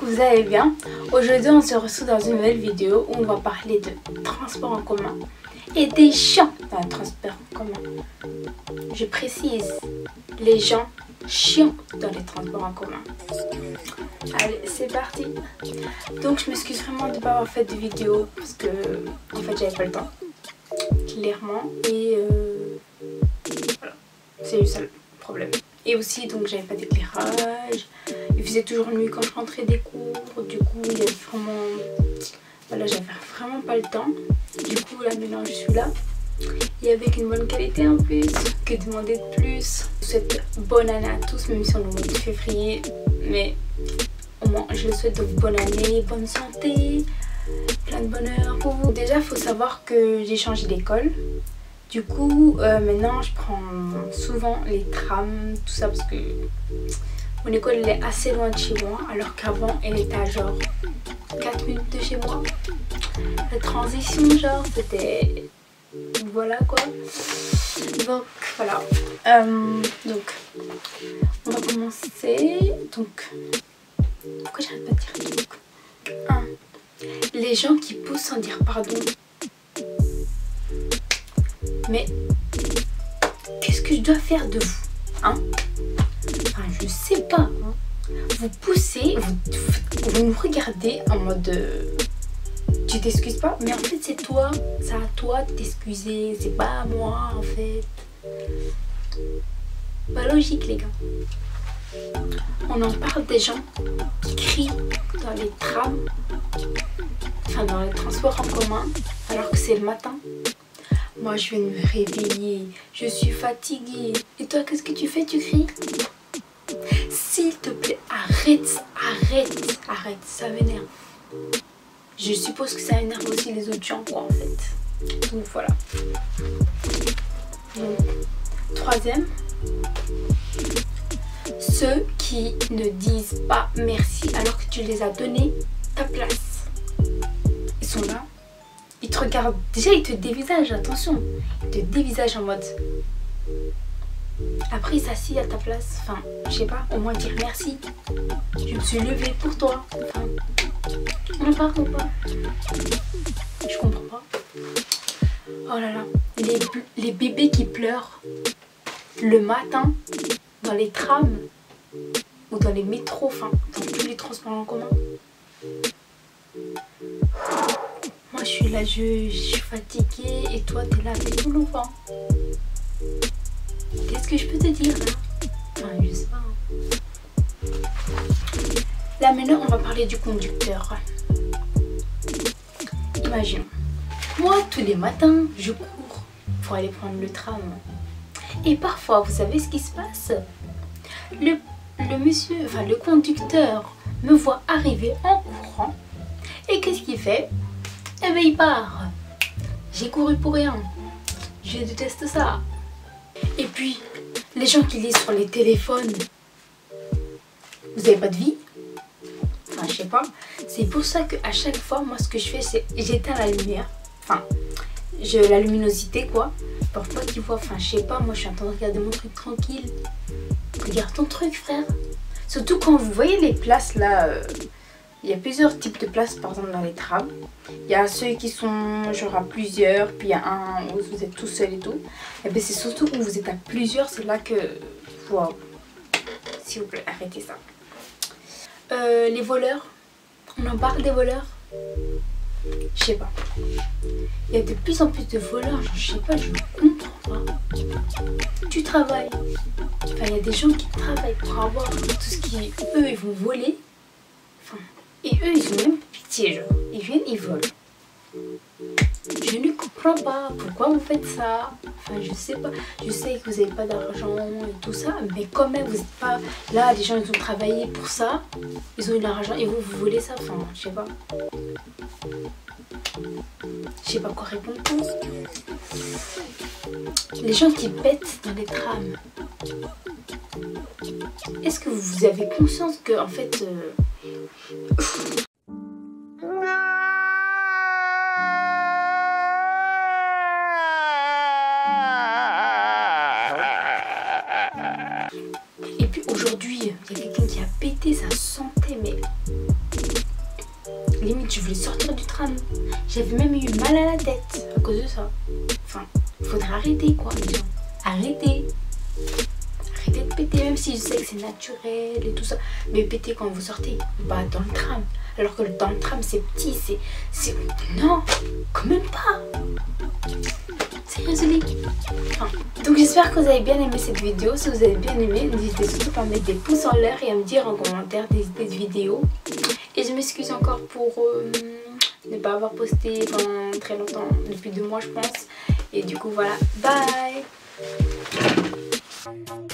vous allez bien. Aujourd'hui on se retrouve dans une nouvelle vidéo où on va parler de transport en commun et des gens dans le transport en commun. Je précise, les gens chiants dans les transports en commun. Allez, c'est parti. Donc je m'excuse vraiment de ne pas avoir fait de vidéo parce que en fait j'avais pas le temps, clairement, et voilà, c'est juste ça le problème. Et aussi donc j'avais pas d'éclairage, il faisait toujours nuit quand je rentrais des cours, du coup il y avait vraiment, voilà, j'avais vraiment pas le temps. Du coup là maintenant je suis là et avec une bonne qualité en plus, que demander de plus. Je souhaite bonne année à tous, même si on est au mois de février, mais au moins je souhaite donc bonne année, bonne santé, plein de bonheur pour vous. Déjà il faut savoir que j'ai changé d'école. Du coup, maintenant je prends souvent les trams, tout ça, parce que mon école elle est assez loin de chez moi, alors qu'avant elle était à genre 4 minutes de chez moi. La transition, genre, c'était... voilà quoi. Donc voilà. Donc, on va commencer. Donc, pourquoi j'arrête pas de dire donc 1. Les gens qui poussent sans dire pardon. Mais qu'est-ce que je dois faire de vous, hein? Enfin, je sais pas. Vous poussez, vous me regardez en mode tu t'excuses pas, mais en fait c'est toi, c'est à toi de t'excuser, c'est pas à moi en fait. Pas logique les gars. On en parle des gens qui crient dans les trams, enfin dans les transports en commun, alors que c'est le matin. Moi je viens de me réveiller, je suis fatiguée. Et toi qu'est-ce que tu fais? Tu cries? S'il te plaît, arrête, ça m'énerve. Je suppose que ça énerve aussi les autres gens quoi en fait. Donc voilà. Donc, 3e, ceux qui ne disent pas merci alors que tu les as donné ta place. Ils sont là. Ils te regardent, déjà ils te dévisagent, attention, ils te dévisagent en mode. Après ils s'assient à ta place, enfin, je sais pas, au moins dire merci. Je me suis levée pour toi. Enfin, on en parle ou pas? Je comprends pas. Oh là là, les bébés qui pleurent le matin dans les trams ou dans les métros, enfin, dans tous les transports en commun. Moi je suis là, je suis fatiguée et toi t'es là avec ton enfant. Qu'est-ce que je peux te dire là? Enfin je sais pas. Là maintenant on va parler du conducteur. Imaginons, moi tous les matins je cours pour aller prendre le tram. Et parfois vous savez ce qui se passe? Le monsieur, enfin le conducteur me voit arriver en courant. Et qu'est-ce qu'il fait? Eh ben il part. J'ai couru pour rien. Je déteste ça. Et puis, les gens qui lisent sur les téléphones, vous avez pas de vie? Enfin, je sais pas. C'est pour ça qu'à chaque fois, moi, ce que je fais, c'est j'éteins la lumière. Enfin, la luminosité, quoi. Pour pas qu'ils voient. Enfin, je sais pas, moi, je suis en train de regarder mon truc tranquille. Regarde ton truc, frère. Surtout quand vous voyez les places, là... il y a plusieurs types de places, par exemple dans les trams. Il y a ceux qui sont genre à plusieurs, puis il y a un où vous êtes tout seul et tout. Et bien c'est surtout où vous êtes à plusieurs, c'est là que... Waouh. S'il vous plaît, arrêtez ça. Les voleurs, on en parle des voleurs? Je sais pas. Il y a de plus en plus de voleurs, je sais pas, je comprends pas. Tu travailles. Enfin, il y a des gens qui travaillent pour avoir tout ce qui... Eux, ils vont voler. Enfin... Et eux, ils ont même pitié, genre. Ils viennent, ils volent. Je ne comprends pas pourquoi vous faites ça. Enfin, je sais pas. Je sais que vous n'avez pas d'argent et tout ça, mais quand même, vous n'êtes pas... Là, les gens, ils ont travaillé pour ça. Ils ont eu l'argent et vous voulez ça. Enfin, je sais pas. Je sais pas quoi répondre. Les gens qui pètent dans les trams. Est-ce que vous avez conscience que, en fait... Et puis aujourd'hui, il y a quelqu'un qui a pété, ça sentait, mais je voulais sortir du tram. J'avais même eu mal à la tête à cause de ça. Enfin, faudrait arrêter quoi les gens. Arrêtez. Arrêtez de péter, même si je sais que c'est naturel et tout ça. Mais pétez quand vous sortez, pas dans le tram. Alors que dans le tram c'est petit, c'est... Non, quand même pas. Sérieusement. Enfin, donc j'espère que vous avez bien aimé cette vidéo. Si vous avez bien aimé, n'hésitez surtout pas à mettre des pouces en l'air et à me dire en commentaire des idées de vidéos. Et je m'excuse encore pour ne pas avoir posté pendant très longtemps, depuis 2 mois je pense. Et du coup voilà, bye.